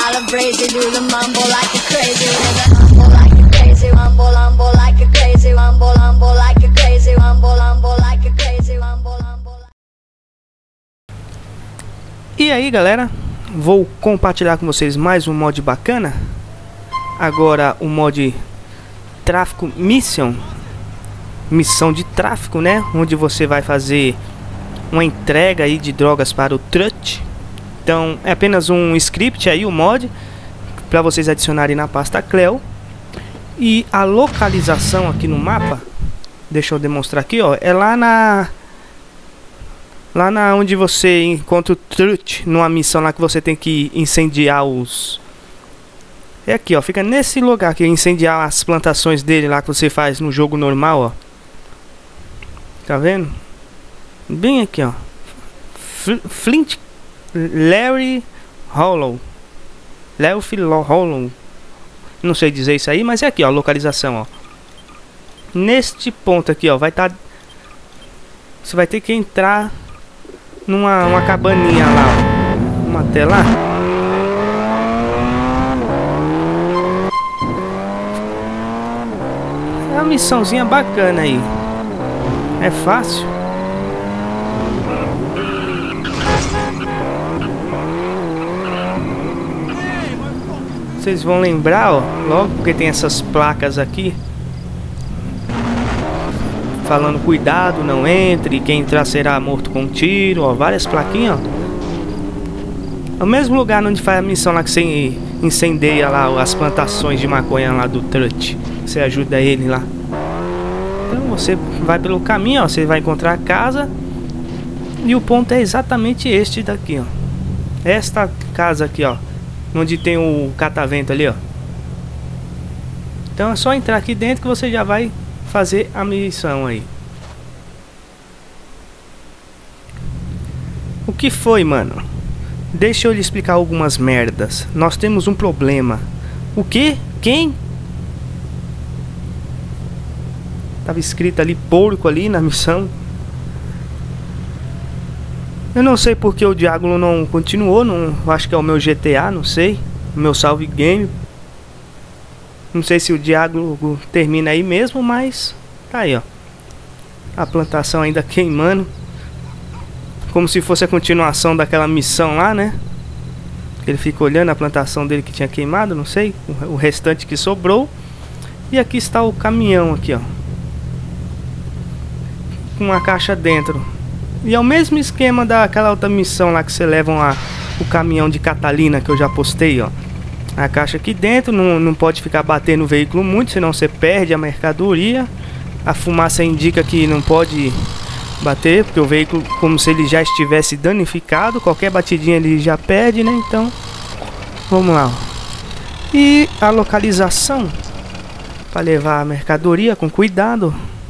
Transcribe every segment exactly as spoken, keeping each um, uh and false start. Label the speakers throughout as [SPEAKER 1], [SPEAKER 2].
[SPEAKER 1] crazy, do the mambo like a crazy, mambo like a crazy, mambo lambo like a crazy, mambo lambo like a crazy, mambo lambo like a crazy, mambo lambo.
[SPEAKER 2] E aí, galera, vou compartilhar com vocês mais um mod bacana. Agora o mod Tráfico Mission, missão de tráfico, né? Onde você vai fazer uma entrega aí de drogas para o Trut. Então é apenas um script aí, o mod, para vocês adicionarem na pasta Cleo. E a localização aqui no mapa, deixa eu demonstrar aqui, ó, é lá na lá na onde você encontra o Trut, numa missão lá que você tem que incendiar os... É aqui, ó, fica nesse lugar aqui, incendiar as plantações dele lá que você faz no jogo normal, ó. Tá vendo? Bem aqui, ó. Flint Larry Hollow. Larry Hollow. Não sei dizer isso aí, mas é aqui, ó, a localização, ó. Neste ponto aqui, ó, vai estar tá... Você vai ter que entrar numa uma cabaninha lá, ó. Vamos até lá. É uma missãozinha bacana aí. É fácil. Vocês vão lembrar, ó, logo porque tem essas placas aqui falando cuidado, não entre, quem entrar será morto com um tiro, ó, várias plaquinhas, ó. É o mesmo lugar onde faz a missão lá que você incendeia lá as plantações de maconha lá do Trut. Você ajuda ele lá. Então você vai pelo caminho, ó, você vai encontrar a casa. E o ponto é exatamente este daqui, ó. Esta casa aqui, ó, onde tem o catavento ali, ó. Então é só entrar aqui dentro que você já vai fazer a missão aí. O que foi, mano? Deixa eu lhe explicar algumas merdas. Nós temos um problema. O que? Quem? Tava escrito ali porco ali na missão. Eu não sei porque o Diablo não continuou, não, acho que é o meu G T A, não sei, o meu salve game. Não sei se o Diablo termina aí mesmo, mas tá aí, ó. A plantação ainda queimando, como se fosse a continuação daquela missão lá, né? Ele fica olhando a plantação dele que tinha queimado, não sei, o restante que sobrou. E aqui está o caminhão aqui, ó, com uma caixa dentro. E é o mesmo esquema daquela outra missão lá que você leva uma, o caminhão de Catalina que eu já postei, ó. A caixa aqui dentro, não, não pode ficar batendo no veículo muito, senão você perde a mercadoria. A fumaça indica que não pode bater, porque o veículo como se ele já estivesse danificado. Qualquer batidinha ele já perde, né? Então, vamos lá, ó. E a localização para levar a mercadoria com cuidado.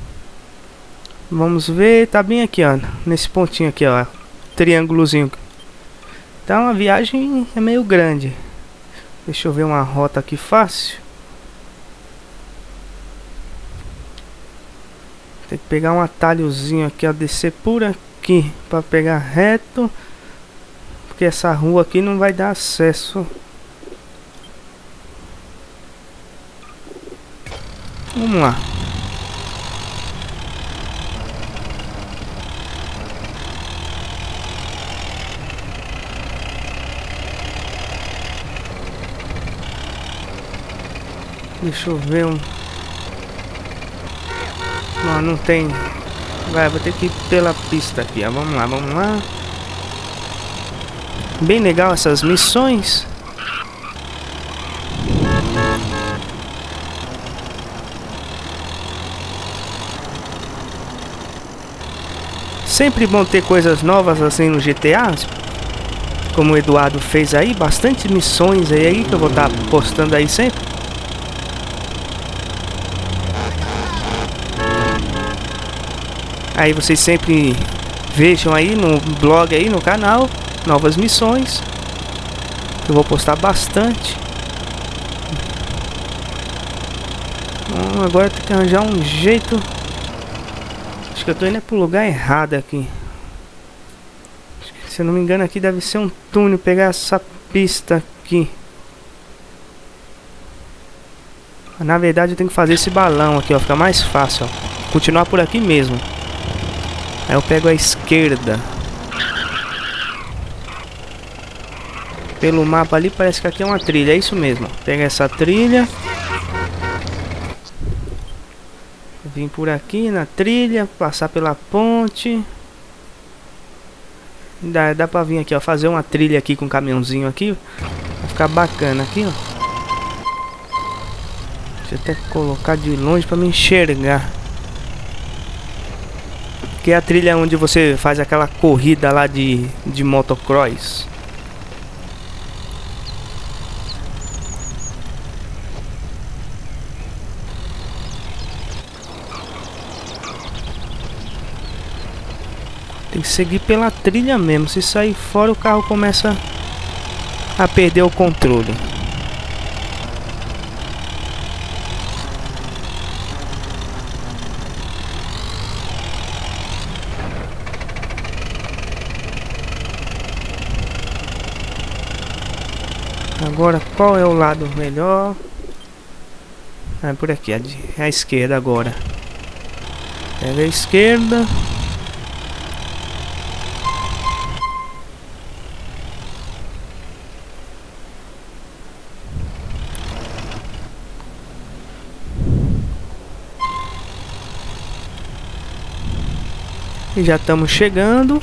[SPEAKER 2] Vamos ver, tá bem aqui, ó, nesse pontinho aqui, ó, triângulozinho. Então a viagem é meio grande. Deixa eu ver uma rota aqui fácil. Tem que pegar um atalhozinho aqui, ó, descer por aqui para pegar reto, porque essa rua aqui não vai dar acesso. Vamos lá. Deixa eu ver um... Não, não tem... Vai, vou ter que ir pela pista aqui, ó. Vamos lá, vamos lá. Bem legal essas missões. Sempre bom ter coisas novas assim no G T A. Como o Eduardo fez aí. Bastante missões aí, aí que eu vou estar postando aí sempre. Aí vocês sempre vejam aí no blog aí no canal novas missões. Eu vou postar bastante. Então, agora tem que arranjar um jeito. Acho que eu tô indo pro lugar errado aqui. Se eu não me engano aqui deve ser um túnel. Pegar essa pista aqui. Na verdade eu tenho que fazer esse balão aqui, ó. Fica mais fácil, ó. Continuar por aqui mesmo. Aí eu pego a esquerda. Pelo mapa ali parece que aqui é uma trilha. É isso mesmo. Pega essa trilha. Vim por aqui na trilha. Passar pela ponte. Dá, dá pra vir aqui, ó. Fazer uma trilha aqui com o caminhãozinho aqui. Vai ficar bacana aqui, ó. Deixa eu até colocar de longe pra me enxergar. Que é a trilha onde você faz aquela corrida lá de, de motocross. Tem que seguir pela trilha mesmo. Se sair fora, o carro começa a perder o controle. Agora, qual é o lado melhor? Ah, por aqui, a, de, a esquerda agora. Pega a esquerda. E já estamos chegando.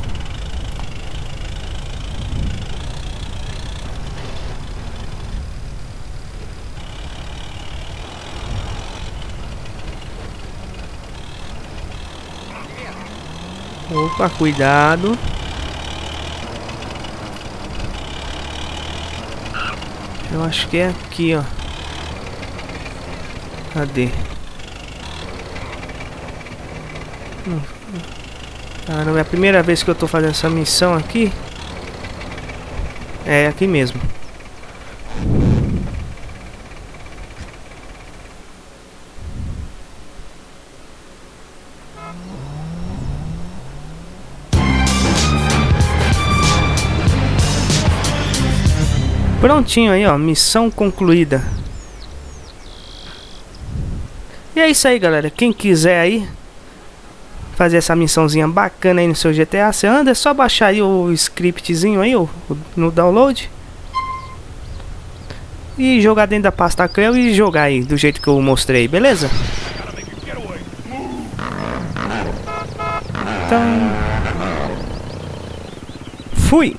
[SPEAKER 2] Opa, cuidado. Eu acho que é aqui, ó. Cadê? Hum. Ah, não é a primeira vez que eu tô fazendo essa missão aqui. É aqui mesmo. Prontinho aí, ó, missão concluída. E é isso aí, galera. Quem quiser aí fazer essa missãozinha bacana aí no seu G T A San Andreas, é só baixar aí o scriptzinho aí, ó, no download. E jogar dentro da pasta Creu e jogar aí do jeito que eu mostrei, beleza? Então, fui!